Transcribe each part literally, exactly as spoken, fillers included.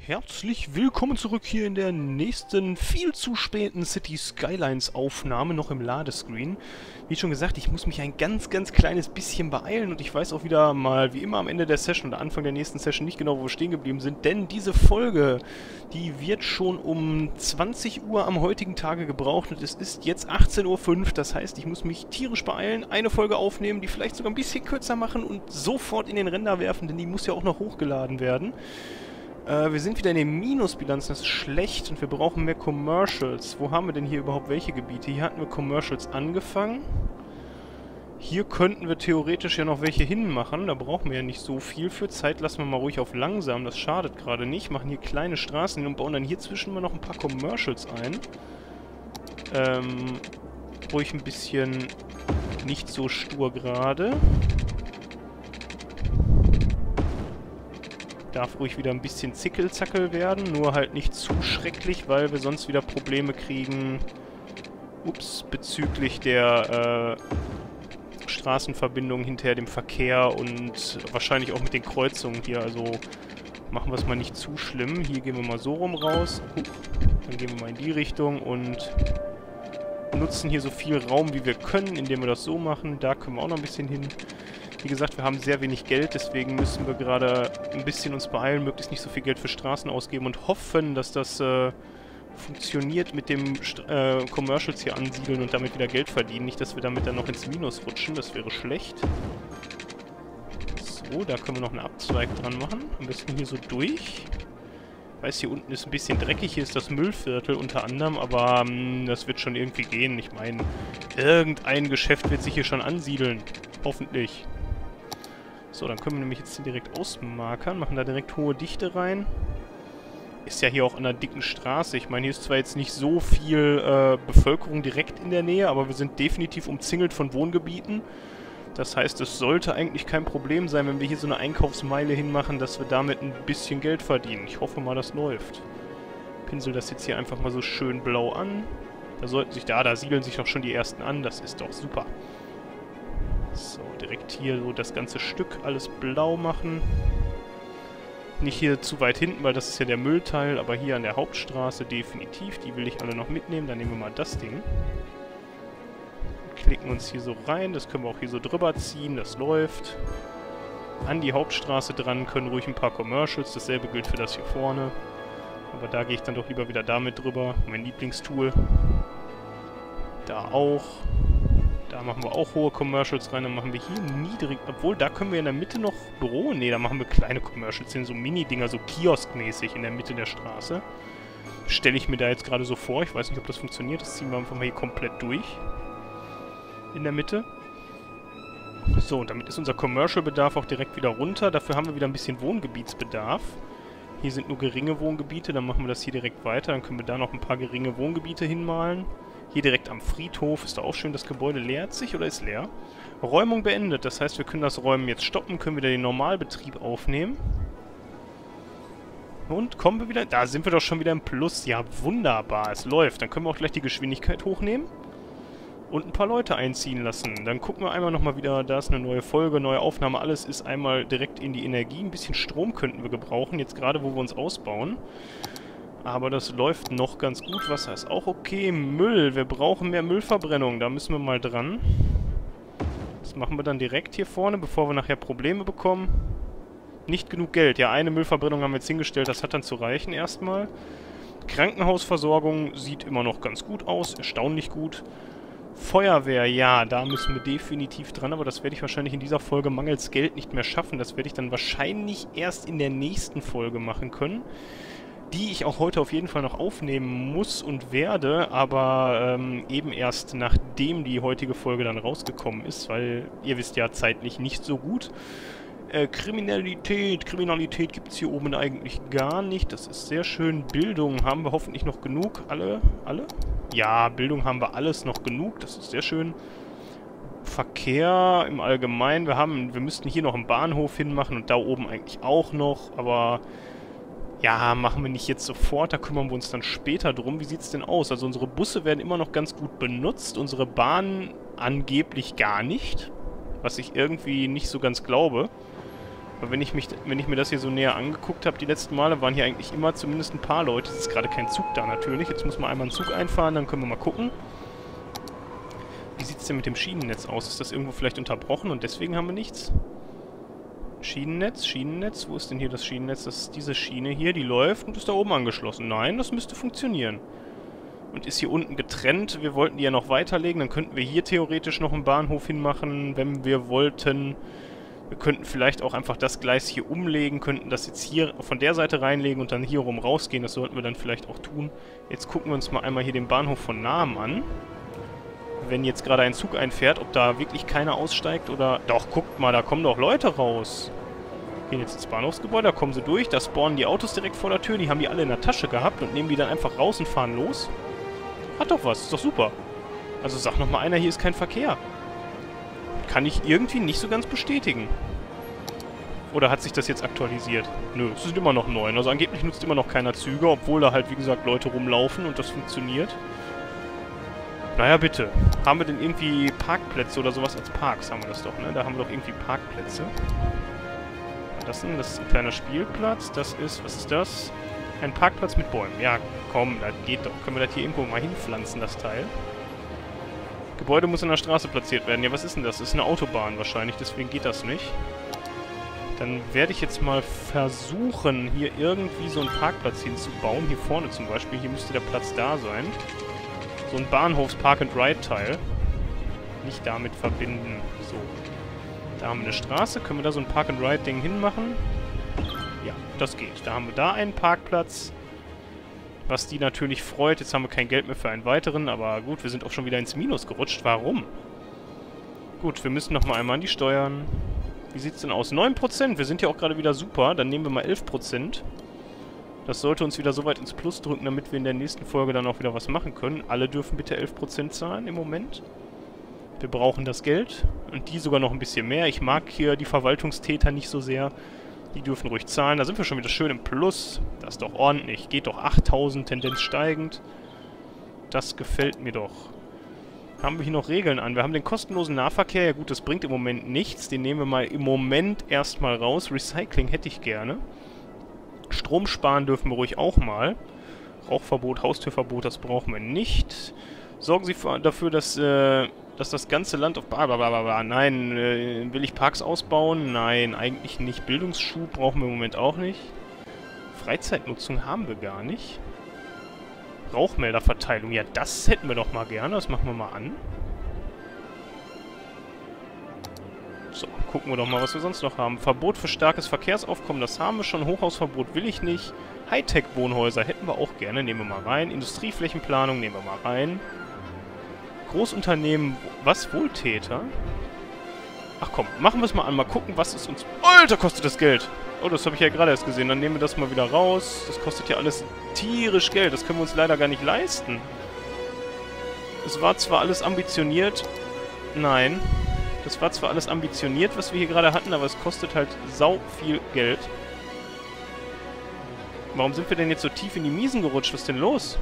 Herzlich willkommen zurück hier in der nächsten, viel zu späten City Skylines Aufnahme, noch im Ladescreen. Wie schon gesagt, ich muss mich ein ganz, ganz kleines bisschen beeilen und ich weiß auch wieder mal, wie immer am Ende der Session oder Anfang der nächsten Session nicht genau, wo wir stehen geblieben sind, denn diese Folge, die wird schon um zwanzig Uhr am heutigen Tage gebraucht und es ist jetzt achtzehn Uhr fünf, das heißt, ich muss mich tierisch beeilen, eine Folge aufnehmen, die vielleicht sogar ein bisschen kürzer machen und sofort in den Render werfen, denn die muss ja auch noch hochgeladen werden. Äh, wir sind wieder in den Minusbilanzen, das ist schlecht und wir brauchen mehr Commercials. Wo haben wir denn hier überhaupt welche Gebiete? Hier hatten wir Commercials angefangen. Hier könnten wir theoretisch ja noch welche hinmachen, da brauchen wir ja nicht so viel für. Zeit lassen wir mal ruhig auf langsam, das schadet gerade nicht. Machen hier kleine Straßen hin und bauen dann hier zwischen mal noch ein paar Commercials ein. Ähm, ruhig ein bisschen nicht so stur gerade. Darf ruhig wieder ein bisschen Zickelzackel werden, nur halt nicht zu schrecklich, weil wir sonst wieder Probleme kriegen, ups, bezüglich der äh, Straßenverbindung hinterher dem Verkehr und wahrscheinlich auch mit den Kreuzungen hier, also machen wir es mal nicht zu schlimm. Hier gehen wir mal so rum raus, Huch. Dann gehen wir mal in die Richtung und nutzen hier so viel Raum wie wir können, indem wir das so machen. Da können wir auch noch ein bisschen hin. Wie gesagt, wir haben sehr wenig Geld, deswegen müssen wir gerade ein bisschen uns beeilen, möglichst nicht so viel Geld für Straßen ausgeben und hoffen, dass das äh, funktioniert mit dem St äh, Commercials hier ansiedeln und damit wieder Geld verdienen. Nicht, dass wir damit dann noch ins Minus rutschen, das wäre schlecht. So, da können wir noch einen Abzweig dran machen. Am besten hier so durch. Ich weiß, hier unten ist ein bisschen dreckig, hier ist das Müllviertel unter anderem, aber mh, das wird schon irgendwie gehen. Ich meine, irgendein Geschäft wird sich hier schon ansiedeln. Hoffentlich. So, dann können wir nämlich jetzt hier direkt ausmarkern, machen da direkt hohe Dichte rein. Ist ja hier auch an einer dicken Straße. Ich meine, hier ist zwar jetzt nicht so viel äh, Bevölkerung direkt in der Nähe, aber wir sind definitiv umzingelt von Wohngebieten. Das heißt, es sollte eigentlich kein Problem sein, wenn wir hier so eine Einkaufsmeile hinmachen, dass wir damit ein bisschen Geld verdienen. Ich hoffe mal, das läuft. Pinsel das jetzt hier einfach mal so schön blau an. Da sollten sich, da, da siedeln sich doch schon die ersten an. Das ist doch super. So, direkt hier so das ganze Stück alles blau machen. Nicht hier zu weit hinten, weil das ist ja der Müllteil, aber hier an der Hauptstraße definitiv. Die will ich alle noch mitnehmen. Dann nehmen wir mal das Ding. Klicken uns hier so rein. Das können wir auch hier so drüber ziehen. Das läuft. An die Hauptstraße dran können ruhig ein paar Commercials. Dasselbe gilt für das hier vorne. Aber da gehe ich dann doch lieber wieder damit drüber. Mein Lieblingstool. Da auch. Da machen wir auch hohe Commercials rein, dann machen wir hier niedrig, obwohl da können wir in der Mitte noch Büro, ne, da machen wir kleine Commercials hin, so Mini-Dinger, so kioskmäßig in der Mitte der Straße. Stelle ich mir da jetzt gerade so vor, ich weiß nicht, ob das funktioniert, das ziehen wir einfach mal hier komplett durch. In der Mitte. So, und damit ist unser Commercial-Bedarf auch direkt wieder runter, dafür haben wir wieder ein bisschen Wohngebietsbedarf. Hier sind nur geringe Wohngebiete, dann machen wir das hier direkt weiter, dann können wir da noch ein paar geringe Wohngebiete hinmalen. Hier direkt am Friedhof ist da auch schön, das Gebäude leert sich oder ist leer. Räumung beendet, das heißt, wir können das Räumen jetzt stoppen, können wieder den Normalbetrieb aufnehmen. Und kommen wir wieder, da sind wir doch schon wieder im Plus. Ja, wunderbar, es läuft. Dann können wir auch gleich die Geschwindigkeit hochnehmen und ein paar Leute einziehen lassen. Dann gucken wir einmal nochmal wieder, da ist eine neue Folge, neue Aufnahme, alles ist einmal direkt in die Energie. Ein bisschen Strom könnten wir gebrauchen, jetzt gerade, wo wir uns ausbauen. Aber das läuft noch ganz gut. Wasser ist auch okay. Müll. Wir brauchen mehr Müllverbrennung. Da müssen wir mal dran. Das machen wir dann direkt hier vorne, bevor wir nachher Probleme bekommen. Nicht genug Geld. Ja, eine Müllverbrennung haben wir jetzt hingestellt. Das hat dann zu reichen erstmal. Krankenhausversorgung sieht immer noch ganz gut aus. Erstaunlich gut. Feuerwehr, ja, da müssen wir definitiv dran. Aber das werde ich wahrscheinlich in dieser Folge mangels Geld nicht mehr schaffen. Das werde ich dann wahrscheinlich erst in der nächsten Folge machen können. Die ich auch heute auf jeden Fall noch aufnehmen muss und werde, aber ähm, eben erst nachdem die heutige Folge dann rausgekommen ist, weil ihr wisst ja zeitlich nicht so gut. Äh, Kriminalität, Kriminalität gibt es hier oben eigentlich gar nicht, das ist sehr schön. Bildung haben wir hoffentlich noch genug, alle? Alle? Ja, Bildung haben wir alles noch genug, das ist sehr schön. Verkehr im Allgemeinen, wir haben, wir müssten hier noch einen Bahnhof hinmachen und da oben eigentlich auch noch, aber... Ja, machen wir nicht jetzt sofort, da kümmern wir uns dann später drum. Wie sieht es denn aus? Also unsere Busse werden immer noch ganz gut benutzt, unsere Bahnen angeblich gar nicht, was ich irgendwie nicht so ganz glaube. Aber wenn ich, mich, wenn ich mir das hier so näher angeguckt habe, die letzten Male, waren hier eigentlich immer zumindest ein paar Leute. Es ist gerade kein Zug da natürlich. Jetzt muss man einmal einen Zug einfahren, dann können wir mal gucken. Wie sieht es denn mit dem Schienennetz aus? Ist das irgendwo vielleicht unterbrochen und deswegen haben wir nichts? Schienennetz, Schienennetz. Wo ist denn hier das Schienennetz? Das ist diese Schiene hier, die läuft und ist da oben angeschlossen. Nein, das müsste funktionieren. Und ist hier unten getrennt. Wir wollten die ja noch weiterlegen. Dann könnten wir hier theoretisch noch einen Bahnhof hinmachen, wenn wir wollten. Wir könnten vielleicht auch einfach das Gleis hier umlegen, könnten das jetzt hier von der Seite reinlegen und dann hier rum rausgehen. Das sollten wir dann vielleicht auch tun. Jetzt gucken wir uns mal einmal hier den Bahnhof von Namen an. Wenn jetzt gerade ein Zug einfährt, ob da wirklich keiner aussteigt oder... Doch, guckt mal, da kommen doch Leute raus. Gehen jetzt ins Bahnhofsgebäude, da kommen sie durch, da spawnen die Autos direkt vor der Tür, die haben die alle in der Tasche gehabt und nehmen die dann einfach raus und fahren los. Hat doch was, ist doch super. Also sag noch mal einer, hier ist kein Verkehr. Kann ich irgendwie nicht so ganz bestätigen. Oder hat sich das jetzt aktualisiert? Nö, es sind immer noch neun. Also angeblich nutzt immer noch keiner Züge, obwohl da halt, wie gesagt, Leute rumlaufen und das funktioniert. Naja, bitte. Haben wir denn irgendwie Parkplätze oder sowas als Parks? Haben wir das doch, ne? Da haben wir doch irgendwie Parkplätze. Das ist ein kleiner Spielplatz. Das ist, was ist das? Ein Parkplatz mit Bäumen. Ja, komm, das geht doch. Können wir das hier irgendwo mal hinpflanzen, das Teil? Gebäude muss an der Straße platziert werden. Ja, was ist denn das? Das ist eine Autobahn wahrscheinlich, deswegen geht das nicht. Dann werde ich jetzt mal versuchen, hier irgendwie so einen Parkplatz hinzubauen. Hier vorne zum Beispiel. Hier müsste der Platz da sein. So ein Bahnhofs-Park-and-Ride-Teil. Nicht damit verbinden. So. Da haben wir eine Straße. Können wir da so ein Park-and-Ride-Ding hinmachen? Ja, das geht. Da haben wir da einen Parkplatz. Was die natürlich freut. Jetzt haben wir kein Geld mehr für einen weiteren. Aber gut, wir sind auch schon wieder ins Minus gerutscht. Warum? Gut, wir müssen nochmal einmal an die Steuern. Wie sieht es denn aus? neun Prozent. Wir sind ja auch gerade wieder super. Dann nehmen wir mal elf Prozent. Das sollte uns wieder so weit ins Plus drücken, damit wir in der nächsten Folge dann auch wieder was machen können. Alle dürfen bitte elf Prozent zahlen im Moment. Wir brauchen das Geld. Und die sogar noch ein bisschen mehr. Ich mag hier die Verwaltungstäter nicht so sehr. Die dürfen ruhig zahlen. Da sind wir schon wieder schön im Plus. Das ist doch ordentlich. Geht doch achttausend, Tendenz steigend. Das gefällt mir doch. Haben wir hier noch Regeln an? Wir haben den kostenlosen Nahverkehr. Ja gut, das bringt im Moment nichts. Den nehmen wir mal im Moment erstmal raus. Recycling hätte ich gerne. Strom sparen dürfen wir ruhig auch mal. Rauchverbot, Haustürverbot, das brauchen wir nicht. Sorgen Sie für, dafür, dass, äh, dass das ganze Land auf... Blablabla. Nein, äh, will ich Parks ausbauen? Nein, eigentlich nicht. Bildungsschub brauchen wir im Moment auch nicht. Freizeitnutzung haben wir gar nicht. Rauchmelderverteilung, ja, das hätten wir doch mal gerne. Das machen wir mal an. So, gucken wir doch mal, was wir sonst noch haben. Verbot für starkes Verkehrsaufkommen, das haben wir schon. Hochhausverbot will ich nicht. Hightech-Wohnhäuser hätten wir auch gerne, nehmen wir mal rein. Industrieflächenplanung nehmen wir mal rein. Großunternehmen, was? Wohltäter? Ach komm, machen wir es mal an, mal gucken, was es uns... Alter, kostet das Geld! Oh, das habe ich ja gerade erst gesehen. Dann nehmen wir das mal wieder raus. Das kostet ja alles tierisch Geld. Das können wir uns leider gar nicht leisten. Es war zwar alles ambitioniert... Nein... Das war zwar alles ambitioniert, was wir hier gerade hatten, aber es kostet halt sau viel Geld. Warum sind wir denn jetzt so tief in die Miesen gerutscht? Was ist denn los?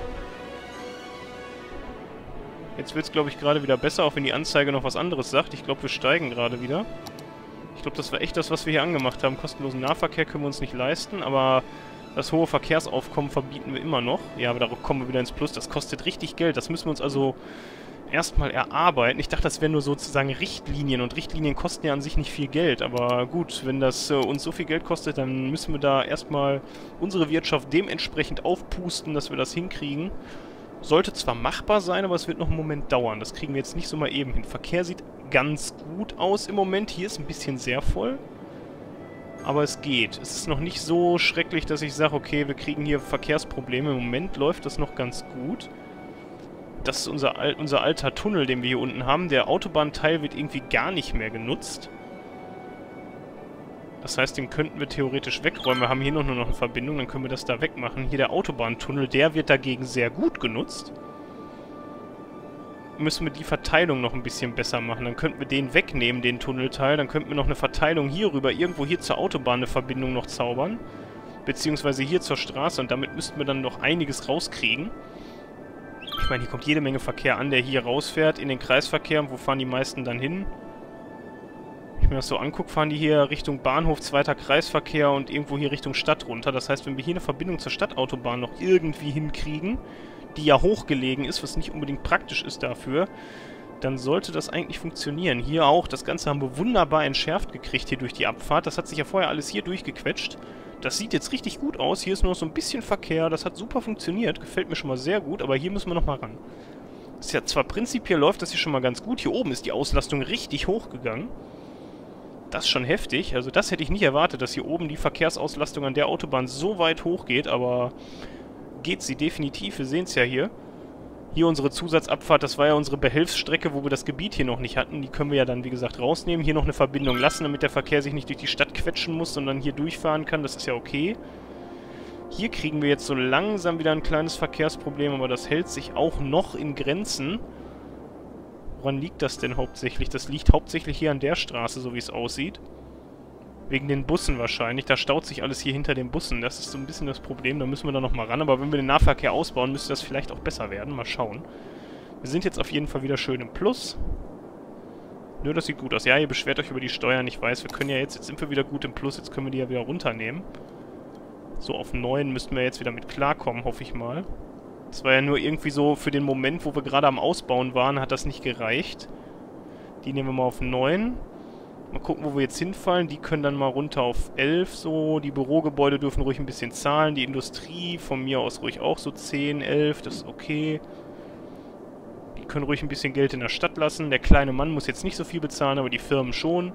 Jetzt wird es, glaube ich, gerade wieder besser, auch wenn die Anzeige noch was anderes sagt. Ich glaube, wir steigen gerade wieder. Ich glaube, das war echt das, was wir hier angemacht haben. Kostenlosen Nahverkehr können wir uns nicht leisten, aber das hohe Verkehrsaufkommen verbieten wir immer noch. Ja, aber da kommen wir wieder ins Plus. Das kostet richtig Geld. Das müssen wir uns also... erstmal erarbeiten. Ich dachte, das wären nur sozusagen Richtlinien und Richtlinien kosten ja an sich nicht viel Geld, aber gut, wenn das äh, uns so viel Geld kostet, dann müssen wir da erstmal unsere Wirtschaft dementsprechend aufpusten, dass wir das hinkriegen. Sollte zwar machbar sein, aber es wird noch einen Moment dauern. Das kriegen wir jetzt nicht so mal eben hin. Verkehr sieht ganz gut aus im Moment. Hier ist ein bisschen sehr voll. Aber es geht. Es ist noch nicht so schrecklich, dass ich sage, okay, wir kriegen hier Verkehrsprobleme. Im Moment läuft das noch ganz gut. Das ist unser, Al unser alter Tunnel, den wir hier unten haben. Der Autobahnteil wird irgendwie gar nicht mehr genutzt. Das heißt, den könnten wir theoretisch wegräumen. Wir haben hier noch nur noch eine Verbindung, dann können wir das da wegmachen. Hier der Autobahntunnel, der wird dagegen sehr gut genutzt. Müssen wir die Verteilung noch ein bisschen besser machen. Dann könnten wir den wegnehmen, den Tunnelteil. Dann könnten wir noch eine Verteilung hier rüber, irgendwo hier zur Autobahn eine Verbindung noch zaubern. Beziehungsweise hier zur Straße. Und damit müssten wir dann noch einiges rauskriegen. Ich meine, hier kommt jede Menge Verkehr an, der hier rausfährt in den Kreisverkehr. Und wo fahren die meisten dann hin? Ich mir das so angucke, fahren die hier Richtung Bahnhof, zweiter Kreisverkehr und irgendwo hier Richtung Stadt runter. Das heißt, wenn wir hier eine Verbindung zur Stadtautobahn noch irgendwie hinkriegen, die ja hochgelegen ist, was nicht unbedingt praktisch ist dafür, dann sollte das eigentlich funktionieren. Hier auch, das Ganze haben wir wunderbar entschärft gekriegt hier durch die Abfahrt. Das hat sich ja vorher alles hier durchgequetscht. Das sieht jetzt richtig gut aus. Hier ist nur so ein bisschen Verkehr. Das hat super funktioniert. Gefällt mir schon mal sehr gut, aber hier müssen wir nochmal ran. Ist ja zwar prinzipiell läuft das hier schon mal ganz gut. Hier oben ist die Auslastung richtig hochgegangen. Das ist schon heftig. Also das hätte ich nicht erwartet, dass hier oben die Verkehrsauslastung an der Autobahn so weit hochgeht, aber geht sie definitiv. Wir sehen es ja hier. Hier unsere Zusatzabfahrt, das war ja unsere Behelfsstrecke, wo wir das Gebiet hier noch nicht hatten. Die können wir ja dann, wie gesagt, rausnehmen. Hier noch eine Verbindung lassen, damit der Verkehr sich nicht durch die Stadt quetschen muss, sondern hier durchfahren kann. Das ist ja okay. Hier kriegen wir jetzt so langsam wieder ein kleines Verkehrsproblem, aber das hält sich auch noch in Grenzen. Woran liegt das denn hauptsächlich? Das liegt hauptsächlich hier an der Straße, so wie es aussieht. Wegen den Bussen wahrscheinlich. Da staut sich alles hier hinter den Bussen. Das ist so ein bisschen das Problem. Da müssen wir dann nochmal ran. Aber wenn wir den Nahverkehr ausbauen, müsste das vielleicht auch besser werden. Mal schauen. Wir sind jetzt auf jeden Fall wieder schön im Plus. Nö, das sieht gut aus. Ja, ihr beschwert euch über die Steuern. Ich weiß, wir können ja jetzt... Jetzt sind wir wieder gut im Plus. Jetzt können wir die ja wieder runternehmen. So, auf neun müssten wir jetzt wieder mit klarkommen, hoffe ich mal. Das war ja nur irgendwie so für den Moment, wo wir gerade am Ausbauen waren, hat das nicht gereicht. Die nehmen wir mal auf neun. Mal gucken, wo wir jetzt hinfallen. Die können dann mal runter auf elf so. Die Bürogebäude dürfen ruhig ein bisschen zahlen. Die Industrie von mir aus ruhig auch so zehn, elf. Das ist okay. Die können ruhig ein bisschen Geld in der Stadt lassen. Der kleine Mann muss jetzt nicht so viel bezahlen, aber die Firmen schon.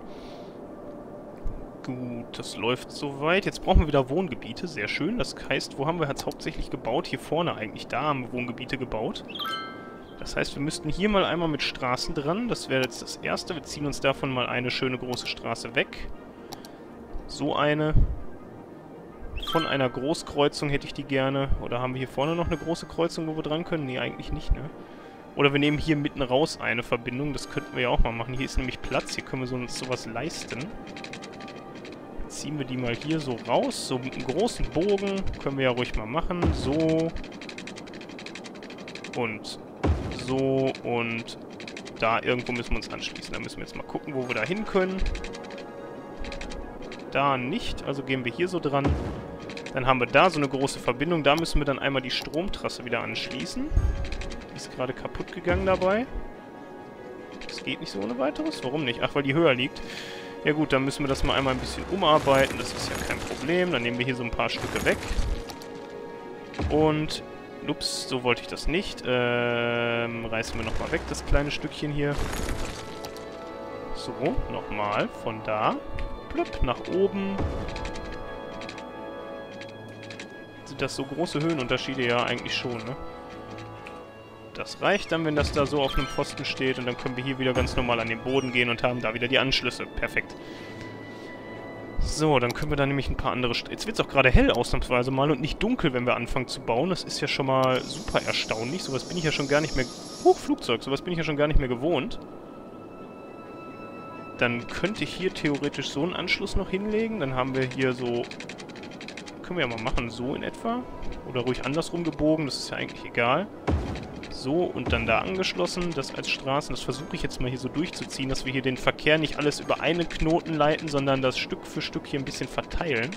Gut, das läuft soweit. Jetzt brauchen wir wieder Wohngebiete. Sehr schön. Das heißt, wo haben wir jetzt hauptsächlich gebaut? Hier vorne eigentlich. Da haben wir Wohngebiete gebaut. Das heißt, wir müssten hier mal einmal mit Straßen dran. Das wäre jetzt das erste. Wir ziehen uns davon mal eine schöne große Straße weg. So eine. Von einer Großkreuzung hätte ich die gerne. Oder haben wir hier vorne noch eine große Kreuzung, wo wir dran können? Nee, eigentlich nicht, ne? Oder wir nehmen hier mitten raus eine Verbindung. Das könnten wir ja auch mal machen. Hier ist nämlich Platz. Hier können wir so, uns sowas leisten. Ziehen wir die mal hier so raus. So mit einem großen Bogen. Können wir ja ruhig mal machen. So. Und so. Und da irgendwo müssen wir uns anschließen. Da müssen wir jetzt mal gucken, wo wir da hin können. Da nicht. Also gehen wir hier so dran. Dann haben wir da so eine große Verbindung. Da müssen wir dann einmal die Stromtrasse wieder anschließen. Die ist gerade kaputt gegangen dabei. Das geht nicht so ohne weiteres. Warum nicht? Ach, weil die höher liegt. Ja gut, dann müssen wir das mal einmal ein bisschen umarbeiten. Das ist ja kein Problem. Dann nehmen wir hier so ein paar Stücke weg. Und, ups, so wollte ich das nicht. Ähm, reißen wir nochmal weg, das kleine Stückchen hier. So, nochmal. Von da. Plöpp, nach oben. Sind das so große Höhenunterschiede? Ja, eigentlich schon, ne? Das reicht dann, wenn das da so auf einem Pfosten steht. Und dann können wir hier wieder ganz normal an den Boden gehen und haben da wieder die Anschlüsse. Perfekt. So, dann können wir da nämlich ein paar andere... St Jetzt wird es auch gerade hell ausnahmsweise mal und nicht dunkel, wenn wir anfangen zu bauen. Das ist ja schon mal super erstaunlich. Sowas bin ich ja schon gar nicht mehr... Huch, Flugzeug. Sowas bin ich ja schon gar nicht mehr gewohnt. Dann könnte ich hier theoretisch so einen Anschluss noch hinlegen. Dann haben wir hier so... Können wir ja mal machen, so in etwa. Oder ruhig andersrum gebogen. Das ist ja eigentlich egal. So, und dann da angeschlossen, das als Straßen. Das versuche ich jetzt mal hier so durchzuziehen, dass wir hier den Verkehr nicht alles über einen Knoten leiten, sondern das Stück für Stück hier ein bisschen verteilen.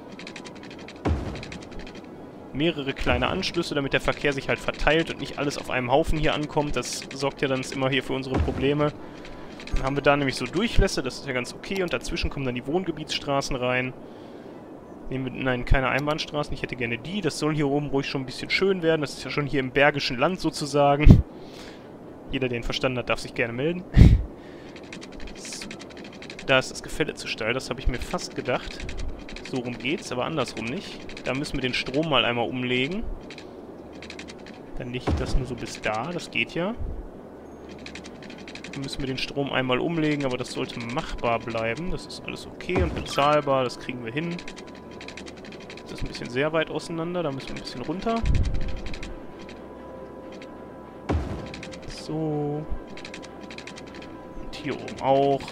Mehrere kleine Anschlüsse, damit der Verkehr sich halt verteilt und nicht alles auf einem Haufen hier ankommt. Das sorgt ja dann immer hier für unsere Probleme. Dann haben wir da nämlich so Durchlässe, das ist ja ganz okay. Und dazwischen kommen dann die Wohngebietsstraßen rein. Nehmen wir, nein, keine Einbahnstraßen. Ich hätte gerne die. Das soll hier oben ruhig schon ein bisschen schön werden. Das ist ja schon hier im Bergischen Land sozusagen. Jeder, der ihn verstanden hat, darf sich gerne melden. So. Da ist das Gefälle zu steil. Das habe ich mir fast gedacht. So rum geht's, aber andersrum nicht. Da müssen wir den Strom mal einmal umlegen. Dann liegt das nur so bis da. Das geht ja. Dann müssen wir den Strom einmal umlegen, aber das sollte machbar bleiben. Das ist alles okay und bezahlbar. Das kriegen wir hin. Das ist ein bisschen sehr weit auseinander, da müssen wir ein bisschen runter. So. Und hier oben auch.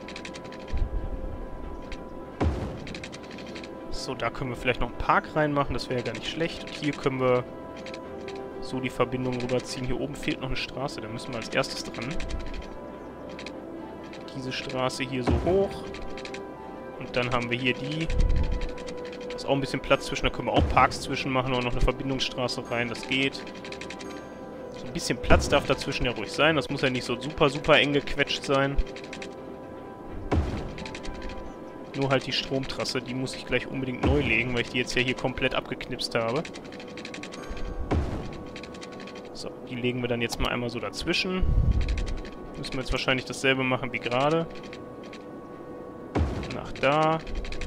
So, da können wir vielleicht noch einen Park reinmachen, das wäre ja gar nicht schlecht. Und hier können wir so die Verbindung rüberziehen. Hier oben fehlt noch eine Straße, da müssen wir als erstes dran. diese Straße hier so hoch. Und dann haben wir hier die. Da ist auch ein bisschen Platz zwischen, da können wir auch Parks zwischen machen und noch eine Verbindungsstraße rein, das geht. So ein bisschen Platz darf dazwischen ja ruhig sein, das muss ja nicht so super, super eng gequetscht sein. Nur halt die Stromtrasse, die muss ich gleich unbedingt neu legen, weil ich die jetzt ja hier komplett abgeknipst habe. So, die legen wir dann jetzt mal einmal so dazwischen. Müssen wir jetzt wahrscheinlich dasselbe machen wie gerade. Nach da.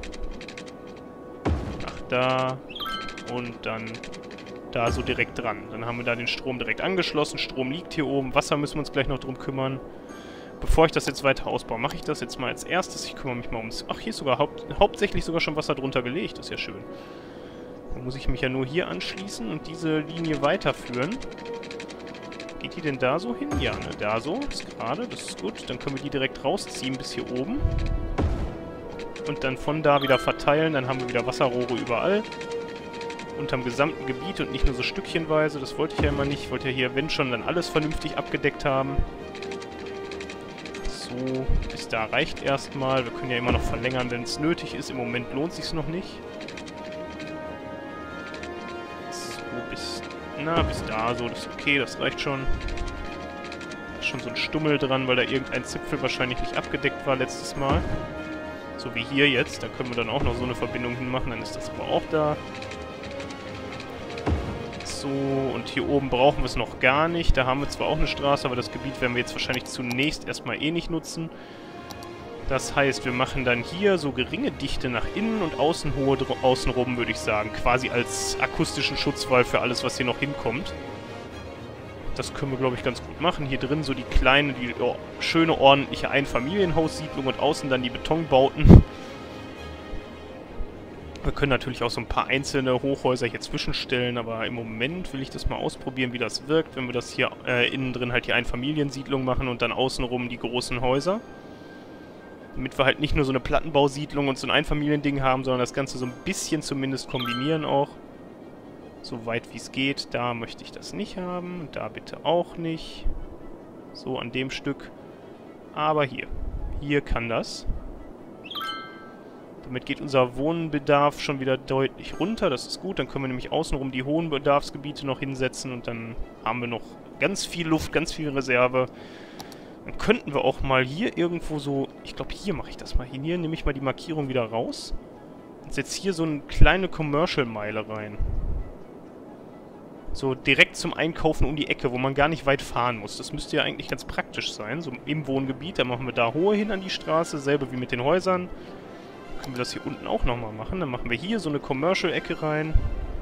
Nach da. Und dann da so direkt dran. Dann haben wir da den Strom direkt angeschlossen. Strom liegt hier oben. Wasser müssen wir uns gleich noch drum kümmern. Bevor ich das jetzt weiter ausbaue, mache ich das jetzt mal als erstes. Ich kümmere mich mal ums... Ach, hier ist sogar haupt, hauptsächlich sogar schon Wasser drunter gelegt. Das ist ja schön. Dann muss ich mich ja nur hier anschließen und diese Linie weiterführen. Geht die denn da so hin? Ja, ne? Da so. Ist gerade. Das ist gut. Dann können wir die direkt rausziehen bis hier oben. Und dann von da wieder verteilen. Dann haben wir wieder Wasserrohre überall. Unterm gesamten Gebiet und nicht nur so stückchenweise. Das wollte ich ja immer nicht. Ich wollte ja hier, wenn schon, dann alles vernünftig abgedeckt haben. So, bis da reicht erstmal. Wir können ja immer noch verlängern, wenn es nötig ist. Im Moment lohnt es sich noch nicht. So, bis... Na, bis da so. Das ist okay, das reicht schon. Da ist schon so ein Stummel dran, weil da irgendein Zipfel wahrscheinlich nicht abgedeckt war letztes Mal. So wie hier jetzt. Da können wir dann auch noch so eine Verbindung hinmachen. Dann ist das aber auch da. So, und hier oben brauchen wir es noch gar nicht. Da haben wir zwar auch eine Straße, aber das Gebiet werden wir jetzt wahrscheinlich zunächst erstmal eh nicht nutzen. Das heißt, wir machen dann hier so geringe Dichte nach innen und außen hohe außenrum, würde ich sagen. Quasi als akustischen Schutzwall für alles, was hier noch hinkommt. Das können wir, glaube ich, ganz gut machen. Hier drin so die kleine, die oh, schöne, ordentliche Einfamilienhaussiedlung und außen dann die Betonbauten. Wir können natürlich auch so ein paar einzelne Hochhäuser hier zwischenstellen, aber im Moment will ich das mal ausprobieren, wie das wirkt, wenn wir das hier äh, innen drin halt die Einfamiliensiedlung machen und dann außenrum die großen Häuser. Damit wir halt nicht nur so eine Plattenbausiedlung und so ein Einfamiliending haben, sondern das Ganze so ein bisschen zumindest kombinieren auch. So weit wie es geht. Da möchte ich das nicht haben, da bitte auch nicht. So an dem Stück. Aber hier. Hier kann das. Damit geht unser Wohnbedarf schon wieder deutlich runter. Das ist gut. Dann können wir nämlich außenrum die hohen Bedarfsgebiete noch hinsetzen. Und dann haben wir noch ganz viel Luft, ganz viel Reserve. Dann könnten wir auch mal hier irgendwo so... Ich glaube, hier mache ich das mal. Hier nehme ich mal die Markierung wieder raus. Und setze hier so eine kleine Commercial-Meile rein. So direkt zum Einkaufen um die Ecke, wo man gar nicht weit fahren muss. Das müsste ja eigentlich ganz praktisch sein. So im Wohngebiet. Dann machen wir da hohe hin an die Straße. Selbe wie mit den Häusern. Können wir das hier unten auch nochmal machen. Dann machen wir hier so eine Commercial-Ecke rein.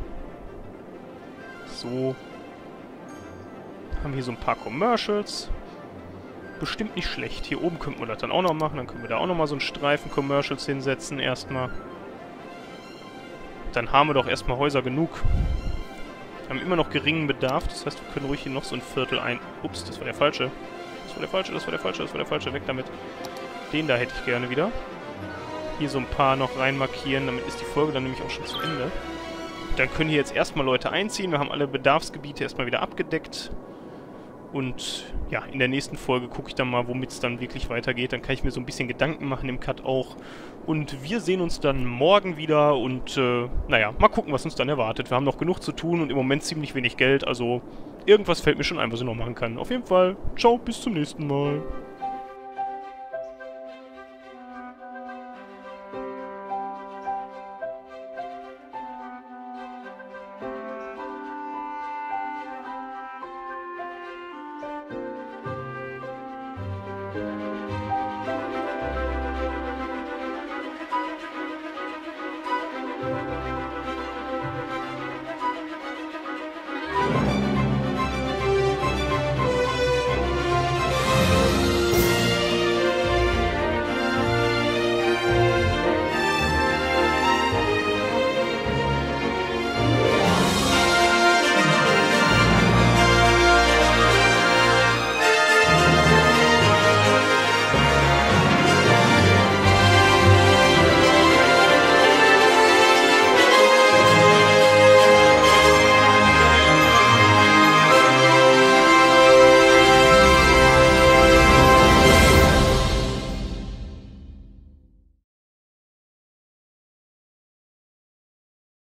So. Haben hier so ein paar Commercials. Bestimmt nicht schlecht. Hier oben könnten wir das dann auch noch machen. Dann können wir da auch nochmal so einen Streifen Commercials hinsetzen erstmal. Dann haben wir doch erstmal Häuser genug. Wir haben immer noch geringen Bedarf. Das heißt, wir können ruhig hier noch so ein Viertel ein... Ups, das war der falsche. Das war der falsche, das war der falsche, das war der falsche. Weg damit. Den da hätte ich gerne wieder. Hier so ein paar noch rein markieren, damit ist die Folge dann nämlich auch schon zu Ende. Dann können hier jetzt erstmal Leute einziehen. Wir haben alle Bedarfsgebiete erstmal wieder abgedeckt. Und ja, in der nächsten Folge gucke ich dann mal, womit es dann wirklich weitergeht. Dann kann ich mir so ein bisschen Gedanken machen im Cut auch. Und wir sehen uns dann morgen wieder und äh, naja, mal gucken, was uns dann erwartet. Wir haben noch genug zu tun und im Moment ziemlich wenig Geld. Also irgendwas fällt mir schon ein, was ich noch machen kann. Auf jeden Fall, ciao, bis zum nächsten Mal.